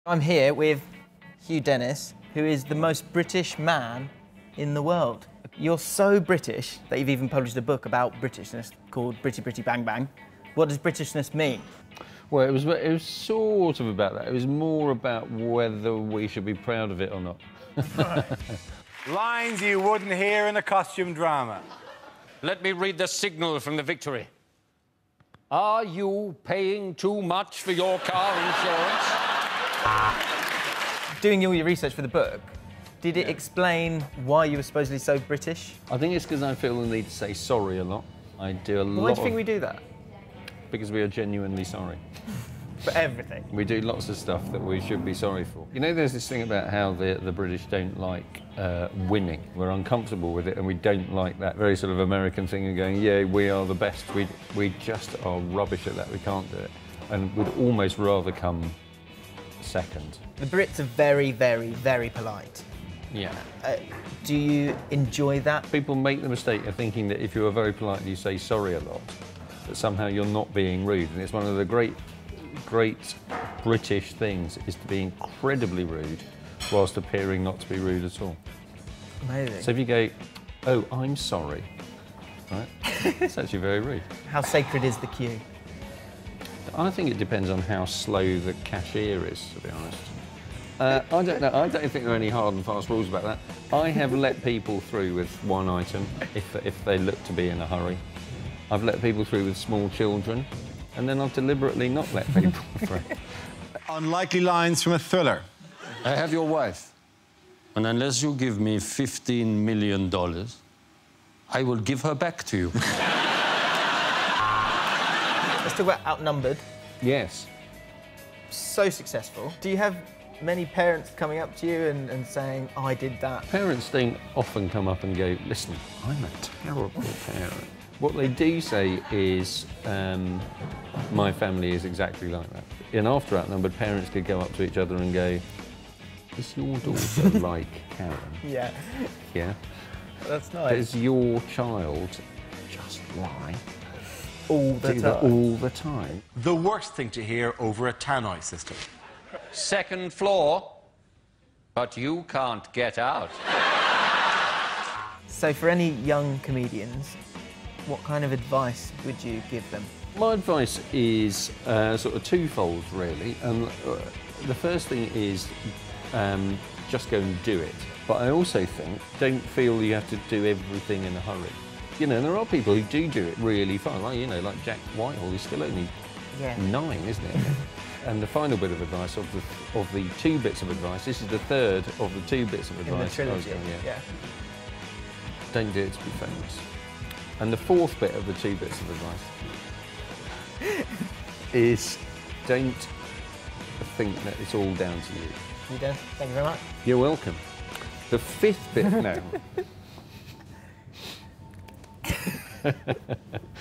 I'm here with Hugh Dennis, who is the most British man in the world. You're so British that you've even published a book about Britishness called Britty Britty Bang Bang. What does Britishness mean? Well, it was sort of about that. It was more about whether we should be proud of it or not. Lines you wouldn't hear in a costume drama. Let me read the signal from the Victory. Are you paying too much for your car insurance? Doing all your research for the book, did it explain why you were supposedly so British? I think it's because I feel the need to say sorry a lot. I do a lot. Why do you think we do that? Because we are genuinely sorry. For everything? We do lots of stuff that we should be sorry for. You know, there's this thing about how the British don't like winning. We're uncomfortable with it, and we don't like that very sort of American thing of going, yeah, we are the best. We just are rubbish at that. We can't do it. And we'd almost rather come second. The Brits are very, very, very polite. Yeah. Do you enjoy that? People make the mistake of thinking that if you are very polite and you say sorry a lot, that somehow you're not being rude. And it's one of the great British things is to be incredibly rude whilst appearing not to be rude at all. Amazing. So if you go, oh, I'm sorry, right? It's actually very rude. How sacred is the queue? I think it depends on how slow the cashier is, to be honest. I don't know. I don't think there are any hard and fast rules about that. I have let people through with one item if they look to be in a hurry. I've let people through with small children, and then I've deliberately not let people through. Unlikely lines from a thriller. I have your wife, and unless you give me $15 million, I will give her back to you. Let's talk about Outnumbered. Yes. So successful. Do you have many parents coming up to you and saying, oh, I did that? Parents don't often come up and go, listen, I'm a terrible parent. What they do say is, my family is exactly like that. And after Outnumbered, parents could go up to each other and go, is your daughter like Karen? Yeah. Yeah. That's nice. Does your child just lie? All the time. All the time. The worst thing to hear over a tannoy system. Second floor, but you can't get out. So for any young comedians, what kind of advice would you give them? My advice is sort of twofold, really. The first thing is just go and do it. But I also think don't feel you have to do everything in a hurry. You know, there are people who do it really fast. Like, you know, like Jack Whitehall, he's still only 9, isn't it? And the final bit of advice, of the 2 bits of advice, this is the third of the 2 bits of advice. In the trilogy, yeah. Don't do it to be famous. And the 4th bit of the 2 bits of advice is don't think that it's all down to you. You do. Thank you very much. You're welcome. The 5th bit now.